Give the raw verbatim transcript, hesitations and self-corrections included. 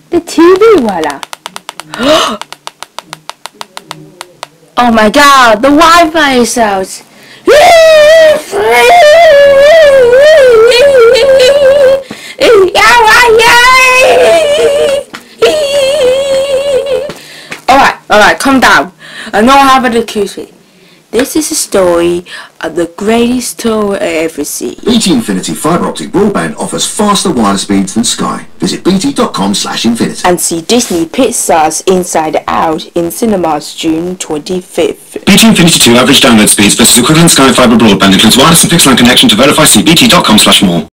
The T V wala. Oh my god, the Wi-Fi is out. Alright, alright, calm down. I know how to accuse me. This is a story of the greatest tour I ever seen. B T Infinity fibre optic broadband offers faster wireless speeds than Sky. Visit bt dot com slash infinity. And see Disney Pixar's Inside Out in cinemas June twenty-fifth. B T Infinity two average download speeds versus equivalent Sky fibre broadband includes wireless and fixed line connection. To verify, see bt dot com slash more.